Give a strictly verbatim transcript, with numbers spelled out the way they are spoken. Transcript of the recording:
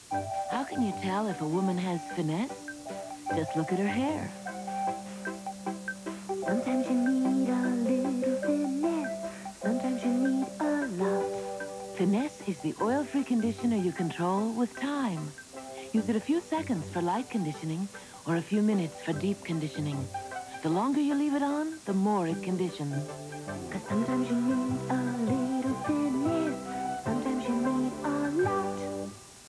How can you tell if a woman has finesse? Just look at her hair. Sometimes you need a little finesse. Sometimes you need a lot. Finesse is the oil-free conditioner you control with time. Use it a few seconds for light conditioning or a few minutes for deep conditioning. The longer you leave it on, the more it conditions. 'Cause sometimes you need a little